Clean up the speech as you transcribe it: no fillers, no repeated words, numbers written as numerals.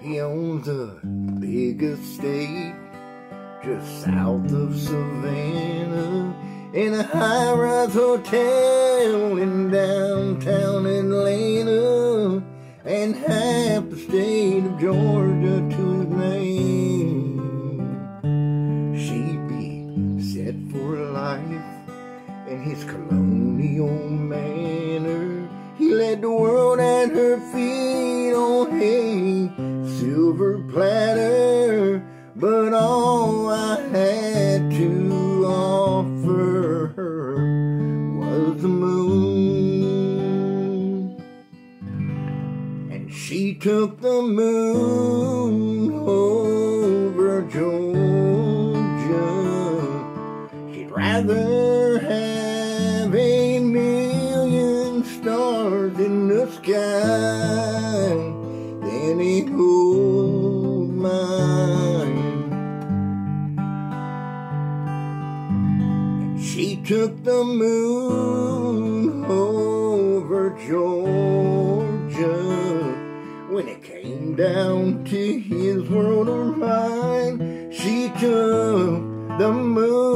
He owns a big estate just south of Savannah, in a high-rise hotel in downtown Atlanta, and half the state of Georgia to his name. She'd be set for life in his colonial manor. He led the world at her feet on a silver platter, but all I had to offer her was the moon. And she took the moon over Georgia. She'd rather have a million stars in the sky than a gold mine. And she took the moon over Georgia. When it came down to his world or mine, she took the moon